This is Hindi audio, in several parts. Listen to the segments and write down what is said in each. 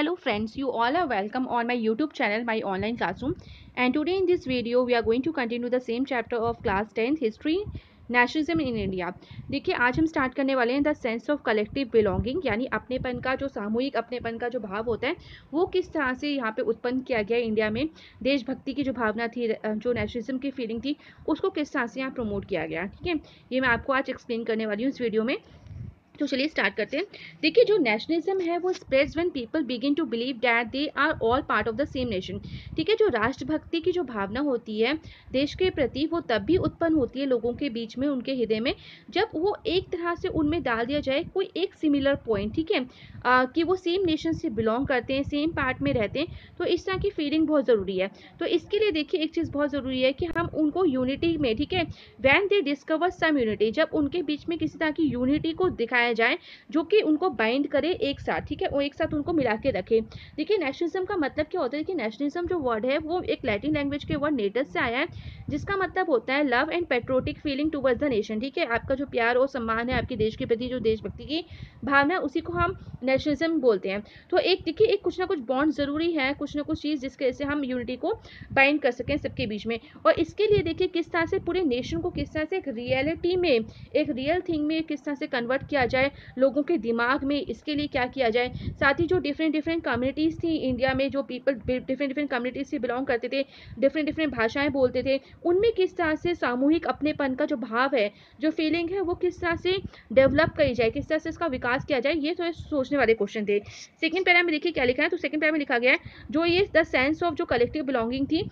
Hello friends, you all are welcome on my YouTube channel, My Online Classroom. And today in this video, we are going to continue the same chapter of class 10th History, nationalism in India. देखिए आज हम स्टार्ट करने वाले हैं the sense of collective belonging, यानी अपनेपन का जो सामूहिक अपनेपन का जो भाव होता है वो किस तरह से यहाँ पे उत्पन्न किया गया है इंडिया में। देशभक्ति की जो भावना थी, जो नेशनलिज्म की फीलिंग थी, उसको किस तरह से यहाँ प्रमोट किया गया। ठीक है, ये मैं आपको आज एक्सप्लेन करने वाली हूँ इस वीडियो में। तो चलिए स्टार्ट करते हैं। देखिए जो नेशनलिज्म है वो spreads when people begin to believe that they are all part of the same nation. ठीक है, जो राष्ट्रभक्ति की जो भावना होती है देश के प्रति, वो तब भी उत्पन्न होती है लोगों के बीच में, उनके हृदय में, जब वो एक तरह से उनमें डाल दिया जाए कोई एक सिमिलर पॉइंट। ठीक है, कि वो सेम नेशन से बिलोंग करते हैं, सेम पार्ट में रहते हैं, तो इस तरह की फीलिंग बहुत ज़रूरी है। तो इसके लिए देखिए एक चीज़ बहुत ज़रूरी है कि हम उनको यूनिटी में, ठीक है, when they discover some unity, जब उनके बीच में किसी तरह की यूनिटी को दिखाया जाए जो कि उनको बाइंड करे एक साथ। ठीक है, वो एक साथ उनको मिला के रखे। देखिए नेशनलिज्म का मतलब क्या होता है। देखिए नेशनलिज्म जो वर्ड है वो एक लैटिन लैंग्वेज के वर्ड नेटस से आया है, जिसका मतलब होता है love and patriotic feeling towards the nation. ठीक है, आपका जो प्यार और सम्मान है आपके देश के प्रति, जो देशभक्ति की भावना, उसी को हम नेशनलिज्म बोलते हैं। तो एक देखिए एक कुछ ना कुछ बॉन्ड जरूरी है, कुछ ना कुछ चीज़ जिसके से हम यूनिटी को बाइंड कर सकें सबके बीच में। और इसके लिए देखिए किस तरह से पूरे नेशन को किस तरह से एक रियलिटी में, एक रियल थिंग में किस तरह से कन्वर्ट किया जाए लोगों के दिमाग में, इसके लिए क्या किया जाए। साथ ही जो डिफरेंट डिफरेंट कम्युनिटीज़ थी इंडिया में, जो पीपल डिफरेंट डिफरेंट कम्युनिटीज से बिलोंग करते थे, डिफरेंट डिफरेंट भाषाएं बोलते थे, उनमें किस तरह से सामूहिक अपनेपन का जो भाव है, जो फीलिंग है, वो किस तरह से डेवलप करी जाए, किस तरह से इसका विकास किया जाए, ये थोड़े सोचने वाले क्वेश्चन थे। सेकंड पैरा में देखिए क्या लिखा है। तो सेकंड पैरा में लिखा गया है जो ये द सेंस ऑफ जो कलेक्टिव बिलोंगिंग थी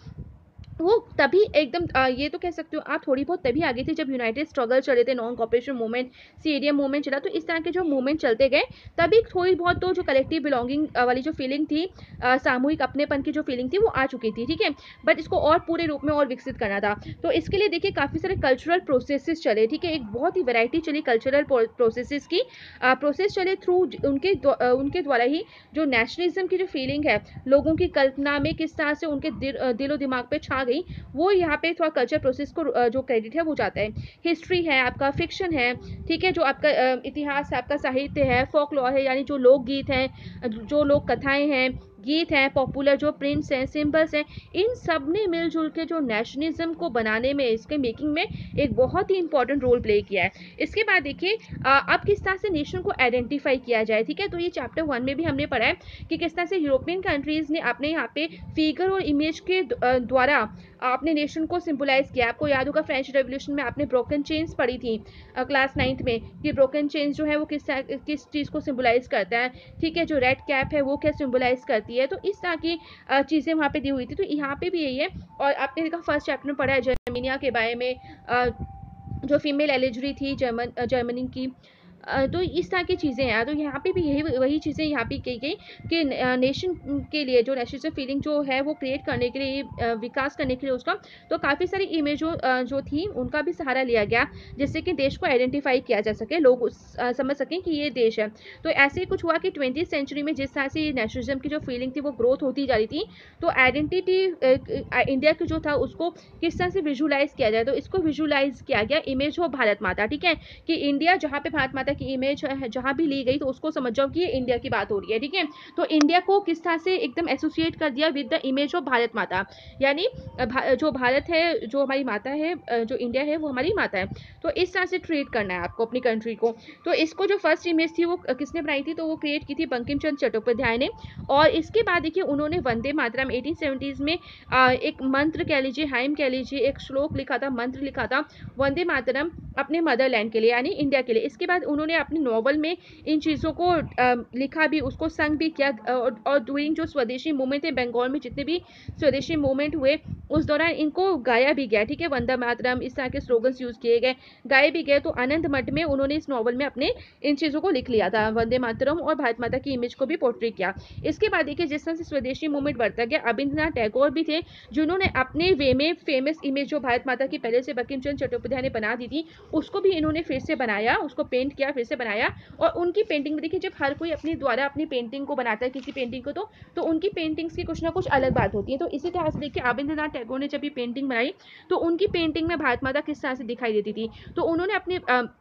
वो तभी एकदम ये तो कह सकते हो आप थोड़ी बहुत तभी आगे थी जब यूनाइटेड स्ट्रगल चले थे, non cooperation movement, CADM movement चला। तो इस तरह के जो मूवमेंट चलते गए तभी थोड़ी बहुत तो जो कलेक्टिव बिलोंगिंग वाली जो फीलिंग थी, सामूहिक अपनेपन की जो फीलिंग थी वो आ चुकी थी। ठीक है, बट इसको और पूरे रूप में और विकसित करना था। तो इसके लिए देखिए काफ़ी सारे कल्चरल प्रोसेसेस चले। ठीक है, एक बहुत ही वैरायटी चली कल्चरल प्रोसेसेस की, प्रोसेस चले थ्रू उनके द्वारा ही जो नेशनलिज्म की जो फीलिंग है लोगों की कल्पना में किस तरह से उनके दिलो दिमाग पे छा गई, वो यहाँ पे थोड़ा कल्चर प्रोसेस को जो क्रेडिट है वो जाता है। हिस्ट्री है आपका, फिक्शन है, ठीक है, जो आपका इतिहास है, आपका साहित्य है, फोकलॉर है, यानी जो लोकगीत हैं, जो लोक कथाएं हैं, गीत हैं, पॉपुलर जो प्रिंट्स हैं, सिंबल्स हैं, इन सब ने मिलजुल के जो नेशनलिज्म को बनाने में, इसके मेकिंग में एक बहुत ही इंपॉर्टेंट रोल प्ले किया है। इसके बाद देखिए अब किस तरह से नेशन को आइडेंटिफाई किया जाए। ठीक है, तो ये चैप्टर 1 में भी हमने पढ़ा है कि किस तरह से यूरोपियन कंट्रीज ने अपने यहाँ पे फिगर और इमेज के द्वारा अपने नेशन को सिंबलाइज किया। आपको याद होगा फ्रेंच रेवोल्यूशन में आपने ब्रोकन चेन्स पढ़ी थी क्लास 9th में, कि ब्रोकन चेन्स जो है वो किस चीज़ को सिंबलाइज करता है। ठीक है, जो रेड कैप है वो क्या सिंबलाइज करती है। तो इस तरह की चीज़ें वहाँ पे दी हुई थी। तो यहाँ पे भी यही है। और आपने देखा फर्स्ट चैप्टर में पढ़ा है जर्मनिया के बारे में, जो फीमेल एलिजरी थी जर्मनी की। तो इस तरह की चीज़ें हैं। तो यहाँ पे भी यही वही चीज़ें यहाँ पे कही गई कि नेशन के लिए जो नेशनल फीलिंग जो है वो क्रिएट करने के लिए, विकास करने के लिए उसका, तो काफ़ी सारी इमेजों जो थी उनका भी सहारा लिया गया, जिससे कि देश को आइडेंटिफाई किया जा सके, लोग समझ सकें कि ये देश है। तो ऐसे ही कुछ हुआ कि 20th सेंचुरी में जिस तरह से नेशनलिज्म की जो फीलिंग थी वो ग्रोथ होती जा रही थी, तो आइडेंटिटी इंडिया की जो था उसको किस तरह से विजुलाइज किया जाए। तो इसको विजुलाइज किया गया इमेज ऑफ भारत माता। ठीक है, कि इंडिया जहाँ पे भारत माता की इमेज जहाँ भी ली गई तो उसको समझ जाओ कि ये इंडिया की बात हो रही है। ठीक है, तो इंडिया को किस तरह से एकदम एसोसिएट कर दिया with the image of Bharat Mata, यानी जो भारत है, जो हमारी माता है, जो इंडिया है वो हमारी माता है। तो इस तरह से ट्रीट करना है आपको अपनी कंट्री को। तो इसको जो फर्स्ट इमेज थी वो किसने बनाई थी, तो वो क्रिएट की थी बंकिम चंद्र चट्टोपाध्याय ने। और इसके बाद देखिए उन्होंने वंदे मातरम 1870s में एक मंत्र कह लीजिए, हाइम कह लीजिए, एक श्लोक लिखा था, मंत्र लिखा था वंदे मातरम अपने मदरलैंड के लिए, यानी इंडिया के लिए। इसके बाद उन्होंने अपने नॉवल में इन चीज़ों को लिखा भी, उसको संग भी किया। और डूरिंग जो स्वदेशी मूवमेंट थे बंगाल में, जितने भी स्वदेशी मूवमेंट हुए उस दौरान इनको गाया भी गया। ठीक है, वंदे मातरम, इस तरह के स्लोगन्स यूज़ किए गए, गाए भी गए। तो आनंद मठ में उन्होंने इस नॉवल में अपने इन चीज़ों को लिख लिया था, वंदे मातरम और भारत माता की इमेज को भी पोर्ट्रे किया। इसके बाद देखिए जिस तरह से स्वदेशी मूवमेंट बढ़ता गया, रविंद्रनाथ टैगोर भी थे जिन्होंने अपने वे में फेमस इमेज जो भारत माता की पहले से बंकिम चंद्र चट्टोपाध्याय ने बना दी थी, उसको भी इन्होंने फिर से बनाया, उसको पेंट किया, फिर से बनाया। और उनकी पेंटिंग में देखिए जब हर कोई अपने द्वारा अपनी पेंटिंग को बनाता है किसी पेंटिंग को, तो उनकी पेंटिंग्स की कुछ ना कुछ अलग बात होती है। तो इसी तरह से देखिए रविंद्रनाथ टैगोर ने जब ये पेंटिंग बनाई तो उनकी पेंटिंग में भारत माता किस तरह से दिखाई देती थी। तो उन्होंने अपने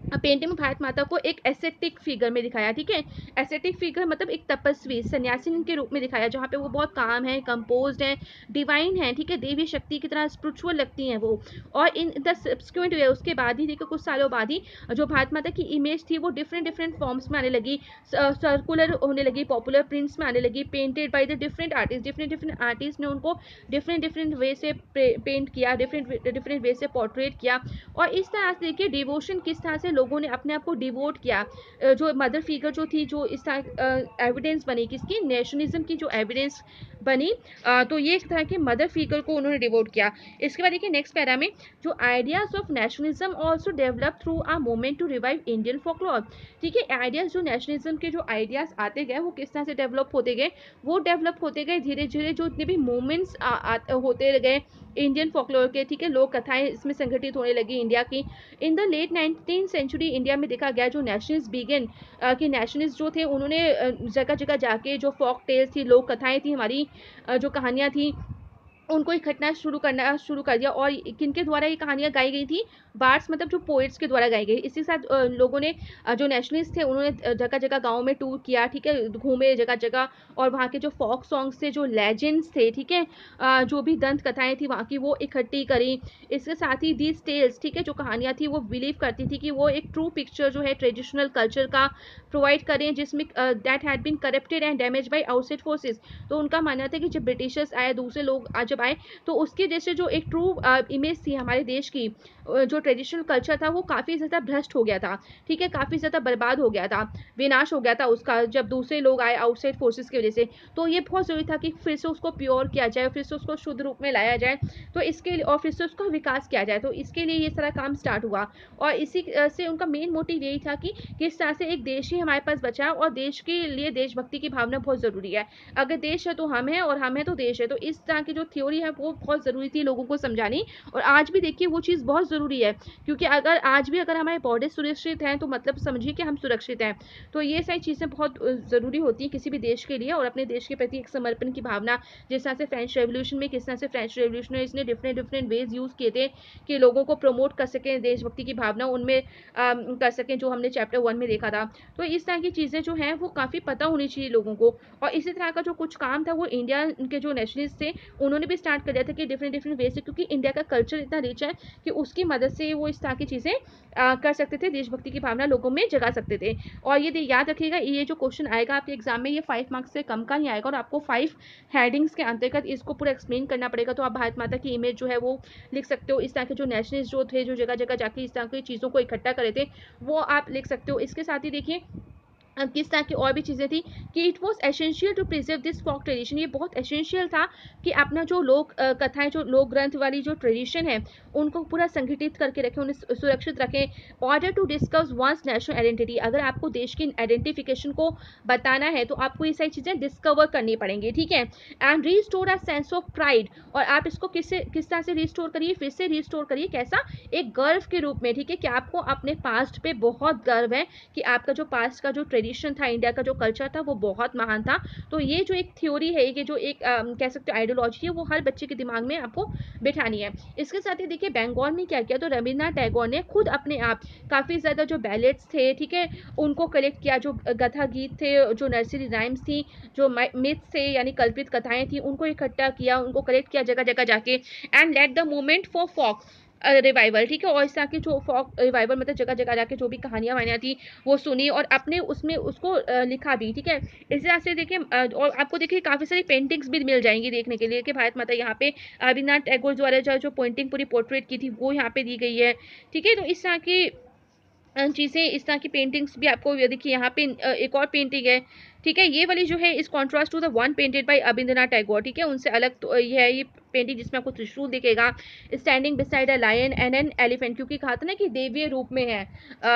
पेंटिंग में भारत माता को एक एसेटिक फिगर में दिखाया, ठीक है। एसेटिक फिगर मतलब एक तपस्वी सन्यासी के रूप में दिखाया, जहाँ पे वो बहुत काम है, कंपोज्ड है, डिवाइन है, ठीक है, देवी शक्ति की तरह स्पिरिचुअल लगती हैं वो। और इन द सब्सिक्वेंट वे उसके बाद ही देखो कुछ सालों बाद ही जो भारत माता की इमेज थी वो डिफरेंट डिफरेंट फॉर्म्स में आने लगी, सर्कुलर होने लगी, पॉपुलर प्रिंट्स में आने लगी, painted by the different artist. Different different artist ने उनको डिफरेंट डिफरेंट वे से पेंट किया, डिफरेंट डिफरेंट वे से पोर्ट्रेट किया। और इस तरह से देखिए डिवोशन किस तरह से लोगों ने अपने आप को डिवोट किया। जो मदर फिगर जो थी, जो इस तरह एविडेंस बनी किसकी, नेशनलिज्म की जो एविडेंस बनी, तो ये एक तरह के मदर फिगर को उन्होंने डिवोट किया। इसके बाद देखिए नेक्स्ट पैरा में जो ideas of nationalism also develop through a movement to revive Indian folklore. ठीक है, आइडियाज जो नेशनलिज्म के जो आइडियाज आते गए वो किस तरह से डेवलप होते गए, वो डेवलप होते गए धीरे धीरे, जो इतने भी मूवमेंट्स होते गए इंडियन फोकलोर के, ठीक है, लोक कथाएं इसमें संगठित होने लगी इंडिया की। In the late 19th century India में देखा गया जो नेशनलिस्ट बिगिन कि नेशनलिस्ट जो थे उन्होंने जगह जगह जाके जो फोक टेल्स थी, लोक कथाएं थी, हमारी जो कहानियां थी, उनको इकट्ठा करना शुरू कर दिया। और किनके द्वारा ये कहानियां गाई गई थी, बार्ड्स मतलब जो पोइट्स के द्वारा गाई गई। इसी के साथ लोगों ने जो नेशनलिस्ट थे उन्होंने जगह जगह गाँव में टूर किया, ठीक है, घूमे जगह जगह, और वहाँ के जो फोक सॉन्ग्स थे, जो लेजेंड्स थे, ठीक है, जो भी दंत कथाएं थी वहाँ की, वो इकट्ठी करी। इसके साथ ही दीज टेल्स, ठीक है, जो कहानियाँ थी वो बिलीव करती थी कि वो एक ट्रू पिक्चर जो है ट्रेडिशनल कल्चर का प्रोवाइड करें, जिसमें that had been corrupted and damage by outside forces. तो उनका मानना था कि जब ब्रिटिशर्स आए, दूसरे लोग जब आए, तो उसके जैसे जो एक ट्रू इमेज थी हमारे देश की, जो ट्रेडिशनल कल्चर था वो काफ़ी ज़्यादा भ्रष्ट हो गया था, ठीक है, काफ़ी ज़्यादा बर्बाद हो गया था, विनाश हो गया था उसका, जब दूसरे लोग आए आउटसाइड फोर्सेस की वजह से। तो ये बहुत ज़रूरी था कि फिर से उसको प्योर किया जाए, फिर से उसको शुद्ध रूप में लाया जाए, तो इसके लिए, और फिर से उसका विकास किया जाए, तो इसके लिए ये सारा काम स्टार्ट हुआ। और इसी से उनका मेन मोटिव यही था कि किस तरह से एक देश ही हमारे पास बचा, और देश के लिए देशभक्ति की भावना बहुत ज़रूरी है। अगर देश है तो हम हैं, और हम हैं तो देश है। तो इस तरह की जो थ्योरी है वो बहुत ज़रूरी थी लोगों को समझानी। और आज भी देखिए वो चीज़ बहुत ज़रूरी है, क्योंकि अगर आज भी अगर हमारे बॉर्डर सुरक्षित हैं तो मतलब समझिए कि हम सुरक्षित हैं। तो ये सारी चीज़ें बहुत ज़रूरी होती हैं किसी भी देश के लिए, और अपने देश के प्रति एक समर्पण की भावना। जिस तरह से फ्रेंच रेवोल्यूशन में किस तरह से फ्रेंच रेवोल्यूशनरीज ने डिफरेंट डिफरेंट वेज यूज़ किए थे कि लोगों को प्रमोट कर सकें, देशभक्ति की भावना उनमें कर सकें, जो हमने चैप्टर 1 में देखा था। तो इस तरह की चीज़ें जो हैं वो काफ़ी पता होनी चाहिए लोगों को। और इसी तरह का जो कुछ काम था वो इंडिया के जो नेशनलिस्ट थे उन्होंने भी स्टार्ट कर दिया था कि डिफरेंट डिफरेंट वे से, क्योंकि इंडिया का कल्चर इतना रिच है कि उसकी मदद से वो इस तरह की चीज़ें कर सकते थे, देशभक्ति की भावना लोगों में जगा सकते थे। और ये याद रखिएगा, ये जो क्वेश्चन आएगा आपके एग्जाम में, ये 5 मार्क्स से कम का ही आएगा, और आपको 5 हेडिंग्स के अंतर्गत इसको पूरा एक्सप्लेन करना पड़ेगा। तो आप भारत माता की इमेज जो है वो लिख सकते हो, इस तरह के जो नेशनलिस्ट जो थे, जो जगह जगह जाके इस तरह की चीज़ों को इकट्ठा करे थे, वो आप लिख सकते हो। इसके साथ ही देखिए किस तरह की और भी चीज़ें थी कि it was essential to preserve this folk tradition. ये बहुत एसेंशियल था कि अपना जो लोक कथाएं, जो लोक ग्रंथ वाली जो ट्रेडिशन है, उनको पूरा संगठित करके रखें, उन्हें सुरक्षित रखें। Order to discuss once national identity, अगर आपको देश की आइडेंटिफिकेशन को बताना है तो आपको ये सारी चीज़ें डिस्कवर करनी पड़ेंगी, ठीक है। And restore a sense of pride, और आप इसको किस तरह से रिस्टोर करिए, फिर से रिस्टोर करिए, कैसा, एक गर्व के रूप में, ठीक है, कि आपको अपने पास्ट पे बहुत गर्व है, कि आपका जो पास्ट का जो ट्रेडिशन था, इंडिया का जो कल्चर था वो बहुत महान था। तो ये जो एक थ्योरी है, ये जो एक कह सकते हो आइडियोलॉजी है, वो हर बच्चे के दिमाग में आपको बिठानी है। इसके साथ ही देखिए बंगाल में क्या किया, तो रविन्द्रनाथ टैगोर ने खुद अपने आप काफ़ी ज़्यादा जो बैलेट्स थे, ठीक है, उनको कलेक्ट किया, जो गथा गीत थे, जो नर्सरी राइम्स थी, जो मिथ्स थे यानी कल्पित कथाएं थी, उनको इकट्ठा किया, उनको कलेक्ट किया जगह जगह जाके, and let the movement for folk revival, ठीक है। और इस तरह की जो फॉक रिवाइवल मतलब जगह जगह जाके जो भी कहानियाँ वानियाँ थी वो सुनी, और अपने उसमें उसको लिखा भी, ठीक है। इस तरह से देखिए और आपको देखिए काफ़ी सारी पेंटिंग्स भी मिल जाएंगी देखने के लिए कि भारत माता यहाँ पे रविन्द्रनाथ टैगोर द्वारा जो पेंटिंग पूरी पोर्ट्रेट की थी वो यहाँ पे दी गई है, ठीक है। तो इस तरह की चीज़ें, इस तरह की पेंटिंग्स भी आपको देखिए यहाँ पे एक और पेंटिंग है, ठीक है, ये वाली जो है इस contrast to the one painted by Rabindranath Tagore, ठीक है, उनसे अलग तो ये है, ये पेंटिंग जिसमें आपको त्रिशूल दिखेगा standing beside a lion and an elephant, क्योंकि कहा था ना कि देवीय रूप में है।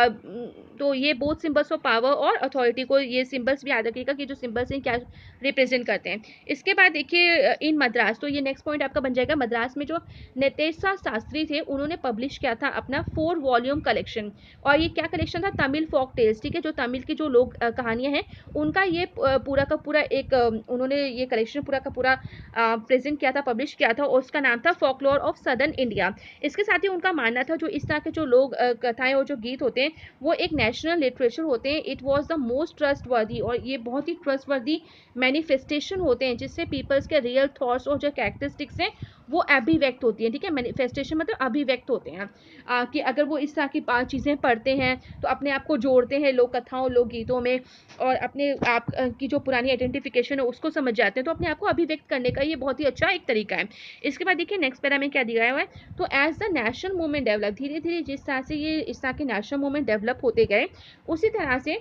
तो ये बोथ सिंबल्स ऑफ पावर और अथॉरिटी को, ये सिंबल्स भी याद रखिएगा कि जो सिंबल्स हैं क्या रिप्रेजेंट करते हैं। इसके बाद देखिए इन मद्रास, तो ये नेक्स्ट पॉइंट आपका बन जाएगा, मद्रास में जो नितेशा शास्त्री थे उन्होंने पब्लिश किया था अपना 4 वॉल्यूम कलेक्शन। और ये क्या कलेक्शन था, तमिल फोक टेल्स, ठीक है, जो तमिल की जो लोग कहानियाँ हैं उनका ये पूरा का पूरा एक उन्होंने ये कलेक्शन पूरा का पूरा प्रेजेंट किया था, पब्लिश किया किया था और उसका नाम था फोकलोर ऑफ सदर्न इंडिया। इसके साथ ही उनका मानना था जो इस तरह के जो लोग कथाएं और जो गीत होते हैं वो एक नेशनल लिटरेचर होते हैं। It was the most trustworthy, और ये बहुत ही ट्रस्टवर्दी मैनिफेस्टेशन होते हैं जिससे पीपल्स के रियल थॉट्स और जो कैरेक्टरिस्टिक्स हैं वो अभिव्यक्त होती हैं। ठीक है, मैनिफेस्टेशन मतलब अभिव्यक्त होते हैं कि अगर वो इस तरह की चीज़ें पढ़ते हैं तो अपने आप को जोड़ते हैं लोक कथाओं लोक गीतों में और अपने आप की जो पुरानी आइडेंटिफिकेशन है उसको समझ जाते हैं, तो अपने आप को अभिव्यक्त करने का ये बहुत ही अच्छा एक तरीका है। इसके बाद देखिए नेक्स्ट पैरा में क्या दिया हुआ है, तो as the national movement develop, धीरे धीरे जिस तरह से ये इस तरह के नेशनल मूवमेंट डेवलप होते गए उसी तरह से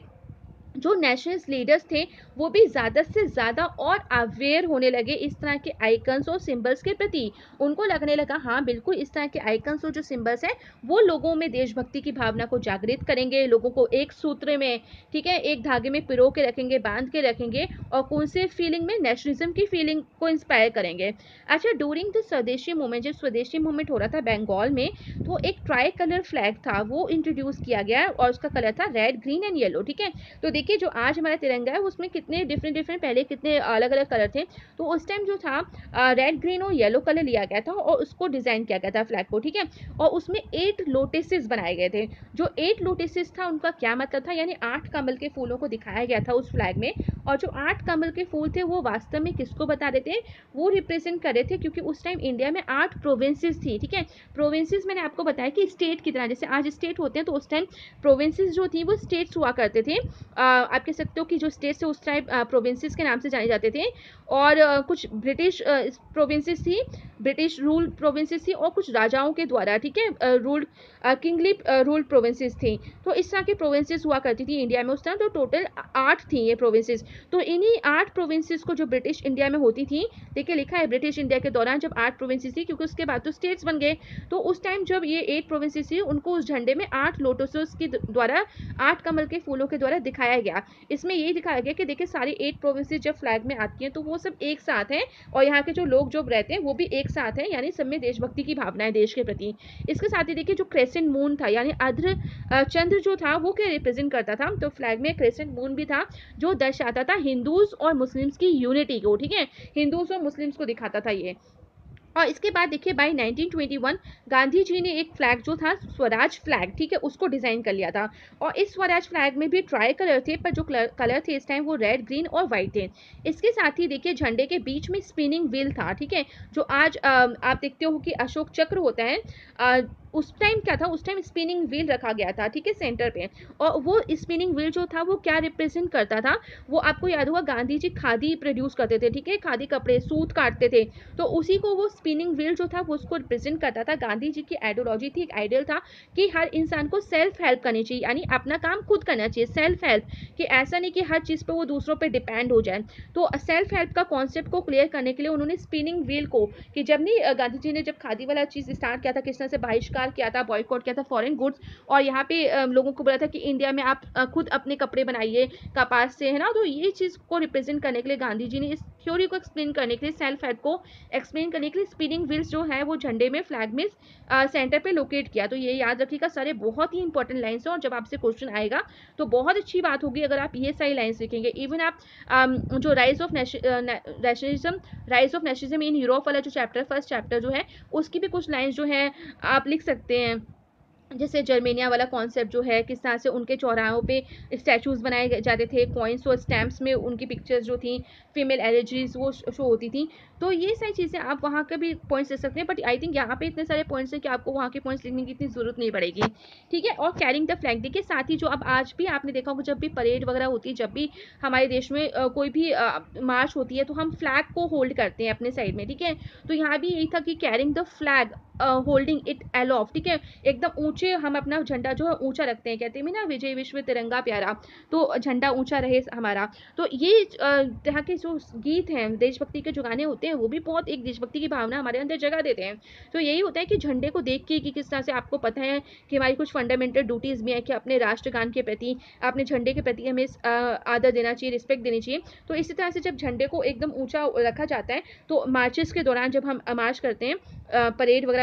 जो नेशनलिस्ट लीडर्स थे वो भी ज़्यादा से ज़्यादा और अवेयर होने लगे इस तरह के आइकन्स और सिंबल्स के प्रति। उनको लगने लगा हाँ बिल्कुल इस तरह के आइकन्स और जो सिंबल्स हैं वो लोगों में देशभक्ति की भावना को जागृत करेंगे, लोगों को एक सूत्र में, ठीक है, एक धागे में पिरो के रखेंगे, बांध के रखेंगे और कौन से फीलिंग में, नेशनलिज्म की फीलिंग को इंस्पायर करेंगे। अच्छा, ड्यूरिंग द स्वदेशी मूवमेंट, जब स्वदेशी मूवमेंट हो रहा था बंगाल में, तो एक ट्राई कलर फ्लैग था वो इंट्रोड्यूस किया गया और उसका कलर था रेड ग्रीन एंड येलो। ठीक है, तो देखिए जो आज हमारा तिरंगा है उसमें कितने डिफरेंट पहले कितने अलग अलग कलर थे, तो उस टाइम जो था रेड ग्रीन और येलो कलर लिया गया था और उसको डिजाइन किया गया था फ्लैग को। ठीक है, और उसमें 8 लोटसेस बनाए गए थे। जो 8 लोटसेस था उनका क्या मतलब था, यानी 8 कमल के फूलों को दिखाया गया था उस फ्लैग में, और जो 8 कमल के फूल थे वो वास्तव में किसको बता रहे थे, वो रिप्रेजेंट कर रहे थे, क्योंकि उस टाइम इंडिया में 8 प्रोविंसेस थी। ठीक है, प्रोविंसेस मैंने आपको बताया कि स्टेट की तरह, जैसे आज स्टेट होते हैं तो उस टाइम प्रोविंसेस जो थी वो स्टेट्स हुआ करते थे। आप कह सकते हो कि जो स्टेट्स थे उस टाइम प्रोविंसेस के नाम से जाने जाते थे, और कुछ ब्रिटिश प्रोविंसेस थी, ब्रिटिश रूल प्रोविंसेस थी, और कुछ राजाओं के द्वारा, ठीक है, रूल्ड किंगली रूल्ड प्रोविंसेस थी। तो इस तरह की प्रोविंसेस हुआ करती थी इंडिया में उस टाइम, तो टोटल 8 थी ये प्रोविंसेस। तो इन्हीं 8 प्रोविंसेस को जो ब्रिटिश इंडिया में होती थी, देखिए लिखा है ब्रिटिश इंडिया के दौरान जब 8 प्रोविंसेस थी, क्योंकि उसके बाद तो स्टेट्स बन गए, तो उस टाइम जब ये 8 प्रोविंसेस थी उनको उस झंडे में 8 लोटसेस के द्वारा, 8 कमल के फूलों के द्वारा दिखाया गया। इसमें यही दिखाया गया कि देखिए सारी 8 प्रोविंसेस जब फ्लैग में आती हैं तो वो सब एक साथ हैं और यहाँ के जो लोग जो रहते हैं वो भी एक साथ हैं, यानी सब में देशभक्ति की भावना है देश के प्रति। इसके साथ ही देखिए जो क्रेसेंट मून था, यानी अर्ध चंद्र जो था वो क्या रिप्रेजेंट करता था, तो फ्लैग में क्रेसेंट मून भी था जो दर्शाता था हिंदूज और मुस्लिम्स की यूनिटी को। ठीक है, हिंदूज और मुस्लिम्स को दिखाता था ये। और इसके बाद देखिए बाय 1921 गांधी जी ने एक फ्लैग जो था स्वराज फ्लैग, ठीक है, उसको डिजाइन कर लिया था, और इस स्वराज फ्लैग में भी ट्राई कलर थे, पर जो कलर थे इस टाइम वो रेड ग्रीन और व्हाइट थे। इसके साथ ही देखिए झंडे के बीच में स्पिनिंग व्हील था। ठीक है, जो आज आप देखते हो कि अशोक चक्र होता है, उस टाइम क्या था, उस टाइम स्पिनिंग व्हील रखा गया था, ठीक है, सेंटर पे। और वो स्पिनिंग व्हील जो था वो क्या रिप्रेजेंट करता था, वो आपको याद होगा गांधी जी खादी प्रोड्यूस करते थे, ठीक है, खादी कपड़े सूत काटते थे, तो उसी को वो स्पिनिंग व्हील जो था वो उसको रिप्रेजेंट करता था। गांधी जी की आइडियोलॉजी थी, एक आइडियल था कि हर इंसान को सेल्फ हेल्प करनी चाहिए, यानी अपना काम खुद करना चाहिए, सेल्फ हेल्प, कि ऐसा नहीं कि हर चीज़ पे वो दूसरों पे डिपेंड हो जाए। तो सेल्फ हेल्प का कॉन्सेप्ट को क्लियर करने के लिए उन्होंने स्पिनिंग व्हील को, कि जब नहीं गांधी जी ने जब खादी वाला चीज़ स्टार्ट किया था, किस तरह से बहिष्कार किया था, बॉयकॉट किया था फॉरेन गुड्स, और यहाँ पे लोगों को बोला था कि इंडिया में आप खुद अपने कपड़े बनाइए कपास से, है ना, तो ये चीज़ को रिप्रेजेंट करने के लिए गांधी जी ने इस थ्योरी को एक्सप्लेन करने के लिए, सेल्फ हेल्प को एक्सप्लेन करने के लिए स्पिनिंग व्हील्स जो है वो झंडे में फ्लैग में सेंटर पे लोकेट किया। तो ये याद रखिएगा, सारे बहुत ही इंपॉर्टेंट लाइन्स हैं, और जब आपसे क्वेश्चन आएगा तो बहुत अच्छी बात होगी अगर आप ये सारी लाइन्स लिखेंगे। इवन आप जो rise of nationalism, rise of nationalism in Europe वाला जो चैप्टर, फर्स्ट चैप्टर जो है, उसकी भी कुछ लाइन्स जो है आप लिख सकते हैं। जैसे जर्मेनिया वाला कॉन्सेप्ट जो है, किस तरह से उनके चौराहों पे स्टैचूज़ बनाए जाते थे, कॉइन्स और स्टैम्प्स में उनकी पिक्चर्स जो थी, फीमेल एलर्जीज वो शो होती थी। तो ये सारी चीज़ें आप वहाँ के भी पॉइंट्स ले सकते हैं, बट आई थिंक यहाँ पे इतने सारे पॉइंट्स हैं कि आपको वहाँ के पॉइंट्स लिखने की इतनी ज़रूरत नहीं पड़ेगी। ठीक है, और कैरिंग द फ्लैग देखिए, साथ ही जो अब आज भी आपने देखा होगा, जब भी परेड वगैरह होती है, जब भी हमारे देश में कोई भी मार्च होती है, तो हम फ्लैग को होल्ड करते हैं अपने साइड में। ठीक है, तो यहाँ भी यही था कि carrying the flag, holding it aloft, ठीक है, एकदम ऊंचे हम अपना झंडा जो है ऊंचा रखते हैं, कहते हैं ना विजय विश्व तिरंगा प्यारा, तो झंडा ऊंचा रहे हमारा। तो ये तरह के जो गीत हैं, देशभक्ति के जो गाने होते हैं, वो भी बहुत एक देशभक्ति की भावना हमारे अंदर जगह देते हैं। तो यही होता है कि झंडे को देख के कि किस तरह से आपको पता है कि हमारी कुछ फंडामेंटल ड्यूटीज़ भी है कि अपने राष्ट्रगान के प्रति, अपने झंडे के प्रति हमें आदर देना चाहिए, रिस्पेक्ट देनी चाहिए। तो इसी तरह से जब झंडे को एकदम ऊंचा रखा जाता है, तो मार्चेस के दौरान जब हम मार्च करते हैं, परेड वगैरह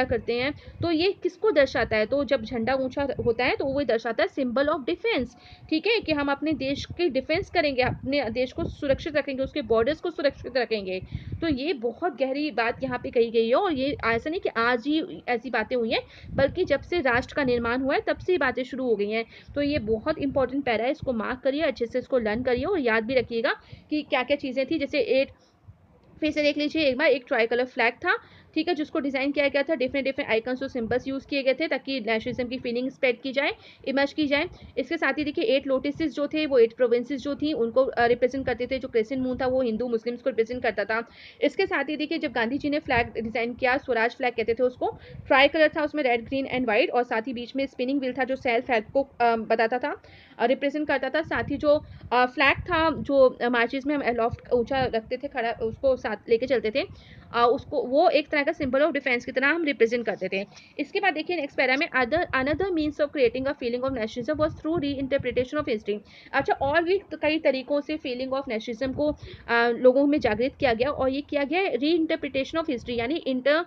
करते हैं, तो ये किसको दर्शाता है? तो जब झंडा ऊंचा होता है तो वो दर्शाता है सिंबल ऑफ डिफेंस, ठीक है, कि हम अपने देश की डिफेंस करेंगे, अपने देश को सुरक्षित रखेंगे, उसके बॉर्डर्स को सुरक्षित रखेंगे। तो ये बहुत गहरी बात यहाँ पे कही गई है, और ये ऐसा नहीं कि आज ही ऐसी बातें हुई हैं, बल्कि जब से राष्ट्र का निर्माण हुआ है तब से ये बातें शुरू हो गई हैं। तो ये बहुत इंपॉर्टेंट पैरा है, इसको मार्क करिए, अच्छे से इसको लर्न करिए और याद भी रखिएगा कि क्या क्या चीज़ें थी। जैसे एट, फिर से देख लीजिए एक बार, एक ट्राई कलर फ्लैग था, ठीक है, जिसको डिजाइन किया गया था, डिफरेंट डिफरेंट आइकन्स और सिंबल्स यूज किए गए थे ताकि नेशनलिज्म की फीलिंग स्प्रेड की जाए, इमर्ज की जाए। इसके साथ ही देखिए 8 लोटसेस जो थे वो 8 प्रोविंसेस जो थी उनको रिप्रेजेंट करते थे। जो क्रेसेंट मून था वो हिंदू मुस्लिम्स को रिप्रेजेंट करता था। इसके साथ ही देखिए जब गांधी जी ने फ्लैग डिजाइन किया, स्वराज फ्लैग कहते थे उसको, ट्राई कलर था, उसमें रेड ग्रीन एंड व्हाइट, और साथ ही बीच में स्पिनिंग व्हील था जो सेल्फ हेल्प को बताता था, रिप्रेजेंट करता था। साथ ही जो फ्लैग था जो मार्चेस में हम अलोफ्ट ऊंचा रखते थे, खड़ा उसको साथ लेके चलते थे, उसको वो एक तरह का सिंबल ऑफ डिफेंस की तरह हम रिप्रेजेंट करते थे। इसके बाद देखिए नेक्स्ट पैरा में another means of creating a feeling of nationalism was through reinterpretation of history. अच्छा, और भी कई तरीकों से फीलिंग ऑफ नेशनलिज्म को लोगों में जागृत किया गया, और ये किया गया री इंटरप्रिटेशन ऑफ हिस्ट्री, यानी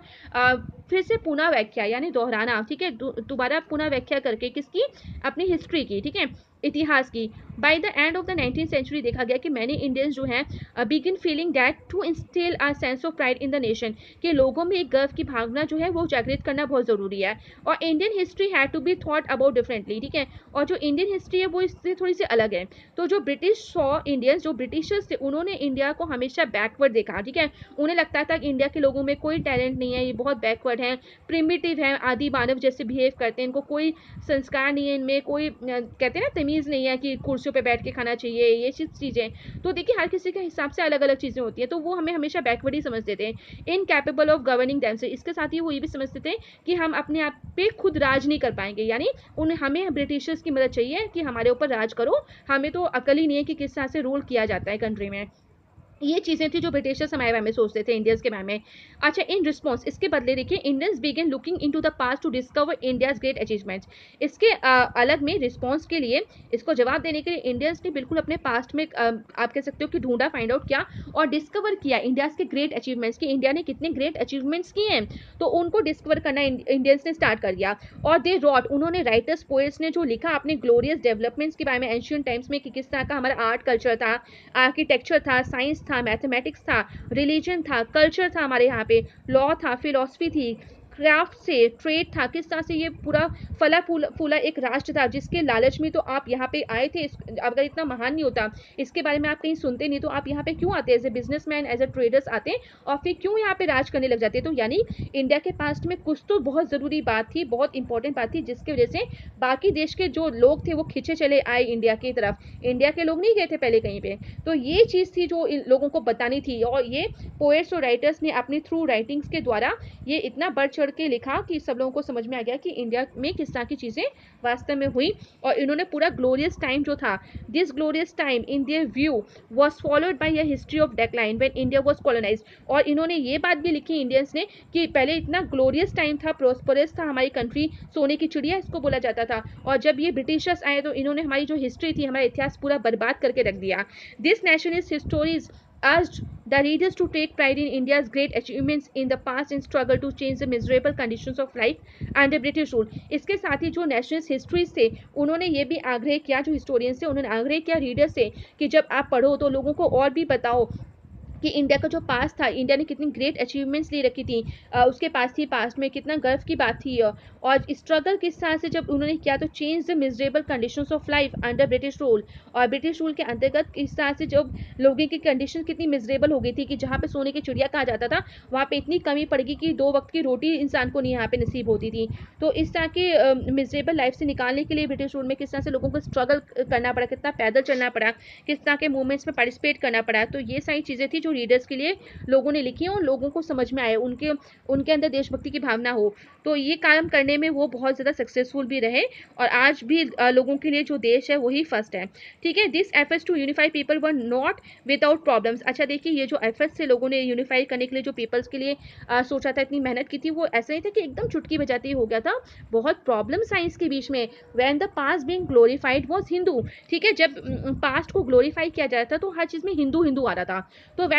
फिर से पुनः व्याख्या यानी दोहराना, ठीक है, दोबारा पुनः व्याख्या करके किसकी? अपनी हिस्ट्री की, ठीक है, इतिहास की। By the end of the 19th century देखा गया कि मैनी इंडियंस जो हैं begin feeling that to instil a sense of pride in the nation, कि लोगों में एक गर्व की भावना जो है वो जागृत करना बहुत ज़रूरी है। और Indian history had to be thought about differently, ठीक है, और जो इंडियन हिस्ट्री है वो इससे थोड़ी सी अलग है। तो जो ब्रिटिश सॉ इंडियंस, जो ब्रिटिशर्स थे, उन्होंने इंडिया को हमेशा बैकवर्ड देखा, ठीक है, उन्हें लगता था कि इंडिया के लोगों में कोई टैलेंट नहीं है, ये बहुत बैकवर्ड है, प्रिमिटिव है, आदि मानव जैसे बिहेव करते हैं, इनको कोई संस्कार नहीं है, इनमें कोई कहते हैं ना तमीज़ नहीं है कि कुर्सियों पे बैठ के खाना चाहिए, ये चीज़ें। तो देखिए हर किसी के हिसाब से अलग अलग चीज़ें होती हैं, तो वो हमें हमेशा बैकवर्ड ही समझते थे, इनकैपेबल ऑफ गवर्निंग देम से। इसके साथ ही वो ये भी समझते थे कि हम अपने आप पे खुद राज नहीं कर पाएंगे, यानी हमें ब्रिटिशर्स की मदद चाहिए कि हमारे ऊपर राज करो, हमें तो अकल ही नहीं है कि किस तरह से रूल किया जाता है कंट्री में। ये चीज़ें थी जो ब्रिटिशर्स हमारे बारे में सोचते थे, इंडियंस के बारे में। अच्छा, इन रिस्पॉन्स इसके बदले देखिए Indians began looking into the past to discover India's great achievements. इसके अलग में रिस्पॉन्स के लिए, इसको जवाब देने के लिए इंडियंस ने बिल्कुल अपने पास्ट में आप कह सकते हो कि ढूंढा, फाइंड आउट किया और डिस्कवर किया इंडियाज के ग्रेट अचीवमेंट्स, कि इंडिया ने कितने ग्रेट अचीवमेंट्स किए हैं, तो उनको डिस्कवर करना इंडियंस ने स्टार्ट कर दिया। और दे रॉट, उन्होंने राइटर्स पोएट्स ने जो लिखा अपने ग्लोरियस डेवलपमेंट्स के बारे में एंशियंट टाइम्स में, कि किस तरह का हमारा आर्ट कल्चर था, आर्किटेक्चर था, साइंस था, मैथमेटिक्स था, रिलीजन था, कल्चर था, हमारे यहाँ पे लॉ था, फिलॉसफी थी, क्राफ्ट से ट्रेड था, किस तरह से ये पूरा फला फूला एक राष्ट्र था, जिसके लालच में तो आप यहाँ पे आए थे। अगर इतना महान नहीं होता, इसके बारे में आप कहीं सुनते नहीं, तो आप यहाँ पे क्यों आते? As a businessman, as a traders आते और फिर क्यों यहाँ पे राज करने लग जाते? तो यानी इंडिया के पास्ट में कुछ तो बहुत ज़रूरी बात थी, बहुत इंपॉर्टेंट बात थी, जिसकी वजह से बाकी देश के जो लोग थे वो खिंचे चले आए इंडिया की तरफ। इंडिया के लोग नहीं गए थे पहले कहीं पे। तो ये चीज़ थी जो इन लोगों को बतानी थी, और ये पोएट्स और राइटर्स ने अपनी थ्रू राइटिंग्स के द्वारा ये इतना बढ़ चढ़ के लिखा कि सब लोगों को समझ में आ गया कि इंडिया में किस तरह की चीज़ें वास्तव में हुई। और इन्होंने पूरा ग्लोरियस टाइम जो था, this glorious time in their view was followed by a history of decline when India was colonised. और इन्होंने ये बात भी लिखी इंडियंस ने कि पहले इतना ग्लोरियस टाइम था, प्रोस्परस था, हमारी कंट्री सोने की चिड़िया इसको बोला जाता था, और जब ये ब्रिटिशर्स आए तो इन्होंने हमारी जो हिस्ट्री थी, हमारा इतिहास पूरा बर्बाद करके रख दिया। This nationalist histories urged the readers to take pride in India's great achievements in the past and struggle to change the miserable conditions of life under British rule. इसके साथ ही जो नेशनलिस्ट हिस्ट्रीज थे, उन्होंने ये भी आग्रह किया, जो हिस्टोरियंस थे उन्होंने आग्रह किया रीडर्स से कि जब आप पढ़ो तो लोगों को और भी बताओ कि इंडिया का जो पास्ट था, इंडिया ने कितनी ग्रेट अचीवमेंट्स ले रखी थी, उसके पास थी, पास्ट में कितना गर्व की बात थी। और स्ट्रगल किस तरह से जब उन्होंने किया, तो change the miserable conditions of life under British rule, और ब्रिटिश रूल के अंतर्गत किस तरह से जब लोगों की कंडीशन कितनी मिजरेबल हो गई थी, कि जहाँ पे सोने की चिड़िया कहा जाता था, वहाँ पे इतनी कमी पड़ेगी कि 2 वक्त की रोटी इंसान को नहीं यहाँ पे नसीब होती थी। तो इस तरह के मिजरेबल लाइफ से निकालने के लिए ब्रिटिश रूल में किस तरह से लोगों को स्ट्रगल करना पड़ा, कितना पैदल चलना पड़ा, किस तरह के मूवमेंट्स में पार्टिसिपेट करना पड़ा। तो ये सारी चीज़ें थी जो रीडर्स के लिए लोगों ने लिखी और लोगों को समझ में आए, उनके उनके अंदर देशभक्ति की भावना हो। तो ये काम करने में वो बहुत ज़्यादा सक्सेसफुल भी रहे, और आज भी लोगों के लिए जो देश है वही फर्स्ट है, ठीक है। This efforts to unify people were not without problems. अच्छा देखिए, ये जो एफर्ट्स से लोगों ने यूनिफाई करने के लिए जो पीपल्स के लिए सोचा था, इतनी मेहनत की थी, वो ऐसा नहीं था कि एकदम चुटकी बजाते ही हो गया था। बहुत प्रॉब्लम साइंस के बीच में। When the past being glorified was Hindu, ठीक है, जब पास्ट को ग्लोरीफाई किया जाता था तो हर चीज़ में हिंदू हिंदू आ रहा था। तो when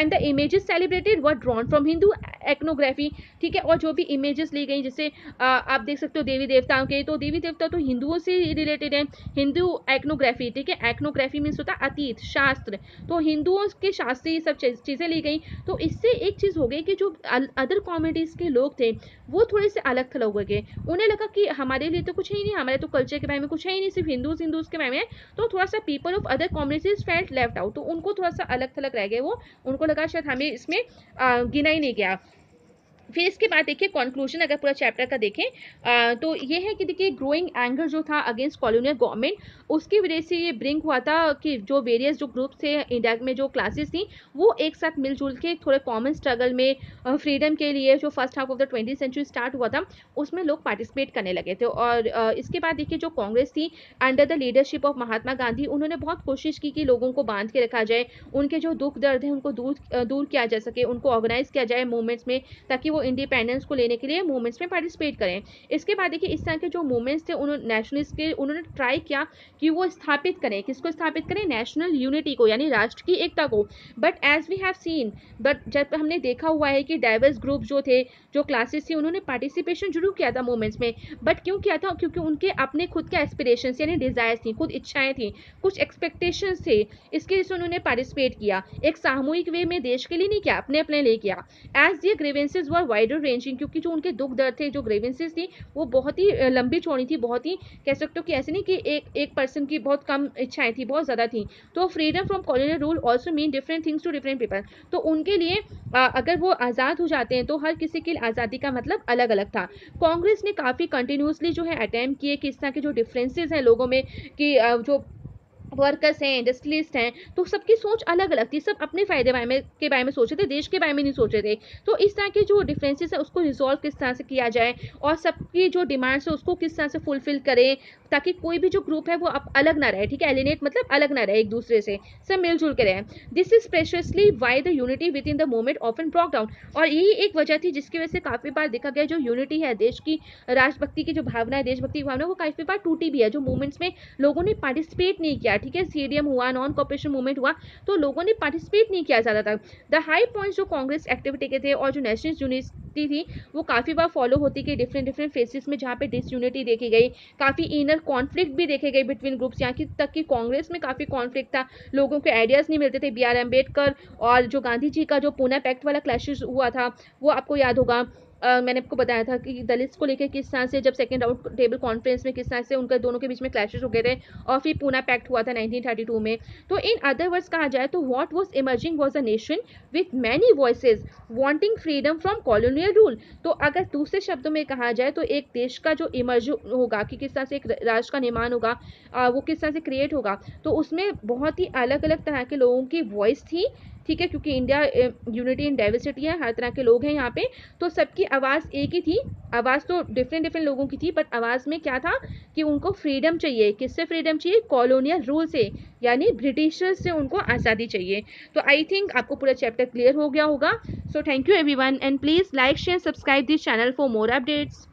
and the images celebrated were drawn from Hindu iconography, ठीक है। और जो भी इमेजेस ली गई, जैसे आप देख सकते हो देवी देवताओं के, तो देवी देवता तो हिंदुओं से रिलेटेड है, हिंदू एक्नोग्राफी, ठीक है। एक्नोग्राफी मीन्स होता है अतीत शास्त्र, तो हिंदुओं के शास्त्र ये सब चीज़ें ली गई। तो इससे एक चीज़ हो गई कि जो अदर कम्युनिटीज़ के लोग थे वो थोड़े से अलग थलग हो गए, उन्हें लगा कि हमारे लिए तो कुछ है ही नहीं, हमारे तो कल्चर के बारे में कुछ है ही नहीं, सिर्फ हिंदूज के बारे में। तो थोड़ा सा people of other communities felt left out, तो उनको थोड़ा सा अलग थलग रह गए, वो उनको लगा शायद हमें इसमें गिना ही नहीं गया। फिर इसके बाद देखिए कंक्लूजन, अगर पूरा चैप्टर का देखें तो ये है कि देखिए ग्रोइंग एंगर जो था अगेंस्ट कॉलोनियल गवर्नमेंट, उसकी वजह से ये ब्रिंक हुआ था कि जो वेरियस जो ग्रुप थे इंडिया में, जो क्लासेस थी, वो एक साथ मिलजुल के थोड़े कॉमन स्ट्रगल में फ्रीडम के लिए जो first half of the 20th century start हुआ था उसमें लोग पार्टिसिपेट करने लगे थे। और इसके बाद देखिए जो कांग्रेस थी under the leadership of Mahatma Gandhi, उन्होंने बहुत कोशिश की कि लोगों को बांध के रखा जाए, उनके जो दुख दर्द है उनको दूर किया जा सके, उनको ऑर्गेनाइज किया जाए मूवमेंट्स में, ताकि वो इंडिपेंडेंस को लेने के लिए मूवमेंट्स में पार्टिसिपेट करें। इसके बाद देखिए इस तरह के जो मूवमेंट्स थे उन्होंने नेशनलिस्ट के, उन्होंने ट्राई किया कि वो स्थापित करें, किसको स्थापित करें, नेशनल यूनिटी को, यानी राष्ट्र की एकता को। But as we have seen, but जब हमने देखा हुआ है कि डाइवर्स ग्रुप जो थे, जो क्लासेस थी, उन्होंने पार्टिसिपेशन जरूर किया था मूवमेंट्स में, बट क्यों किया था, क्योंकि उनके अपने खुद के एस्पिरेशंस यानी डिजायर्स थी, खुद इच्छाएं थी, कुछ एक्सपेक्टेशंस थे, इसके लिए उन्होंने पार्टिसिपेट किया। एक सामूहिक वे में देश के लिए नहीं किया, अपने अपने लिए किया। As their grievances were wider ranging, क्योंकि जो उनके दुख दर्द थे, जो ग्रीवेंसेस थी, वो बहुत ही लंबी चौड़ी थी, बहुत ही कह सकते हो कि ऐसे नहीं कि एक पर्सन की बहुत कम इच्छाएं थी, बहुत ज़्यादा थी। तो freedom from colonial rule also mean different things to different people, तो उनके लिए अगर वो आज़ाद हो जाते हैं तो हर किसी के लिए आज़ादी का मतलब अलग अलग था। कांग्रेस ने काफ़ी कंटिन्यूसली जो है अटेम्प्ट किए कि इस तरह के जो डिफरेंसेस हैं लोगों में, कि जो वर्कर्स हैं, इंडस्ट्रियलिस्ट हैं, तो सबकी सोच अलग अलग थी, सब अपने फायदे के बारे में सोच रहे थे, देश के बारे में नहीं सोच रहे थे। तो इस तरह के जो डिफरेंसेस है उसको रिजॉल्व किस तरह से किया जाए, और सबकी जो डिमांड्स है उसको किस तरह से फुलफिल करें, ताकि कोई भी जो ग्रुप है वो अब अलग ना रहे, ठीक है, एलिनेट मतलब अलग ना रहे एक दूसरे से, सब मिलजुल के रहे। This is precisely why the unity within the movement often broke down, और यही एक वजह थी जिसकी वजह से काफ़ी बार देखा गया जो यूनिटी है, देश की राष्ट्रभक्ति की जो भावना है, देशभक्ति की भावना, वो काफ़ी बार टूटी भी है, जो मूवमेंट्स में लोगों ने पार्टिसिपेट नहीं किया, ठीक है, सीडीएम हुआ, नॉन कॉपरेशन मूवमेंट हुआ, तो लोगों ने पार्टिसिपेट नहीं किया ज़्यादातर। द हाई पॉइंट्स जो कांग्रेस एक्टिविटी के थे और जो नेशनल यूनिटी थी वो काफ़ी बार फॉलो होती गई डिफरेंट डिफरेंट फेसेस में, जहाँ पे डिसयूनिटी देखी गई, काफ़ी इनर कॉन्फ्लिक्ट भी देखे गए बिटवीन ग्रुप्स, यहाँ की तक कि कांग्रेस में काफ़ी कॉन्फ्लिक्ट था, लोगों के आइडियाज़ नहीं मिलते थे। बी आर अम्बेडकर और जो गांधी जी का जो पूना पैक्ट वाला क्लैशेस हुआ था वो आपको याद होगा। मैंने आपको बताया था कि दलित्स को लेकर किस तरह से जब सेकेंड राउंड टेबल कॉन्फ्रेंस में किस तरह से उनके दोनों के बीच में क्लैशेस हो गए थे, और फिर पूना पैक्ट हुआ था 1932 में। तो इन अदर वर्ड्स कहा जाए तो what was emerging was a nation with many voices wanting freedom from colonial rule. तो अगर दूसरे शब्दों में कहा जाए तो एक देश का जो इमर्ज होगा, कि किस तरह से एक राष्ट्र का निर्माण होगा, वो किस तरह से क्रिएट होगा, तो उसमें बहुत ही अलग अलग तरह के लोगों की वॉइस थी, ठीक है, क्योंकि इंडिया यूनिटी इन डाइवर्सिटी है, हर तरह के लोग हैं यहाँ पे, तो सबकी आवाज़ एक ही थी। आवाज़ तो डिफरेंट डिफरेंट लोगों की थी, बट आवाज़ में क्या था कि उनको फ्रीडम चाहिए। किससे फ्रीडम चाहिए? कॉलोनियल रूल से, यानी ब्रिटिशर्स से उनको आज़ादी चाहिए। तो आई थिंक आपको पूरा चैप्टर क्लियर हो गया होगा। So thank you everyone, and please like share subscribe this channel for more updates.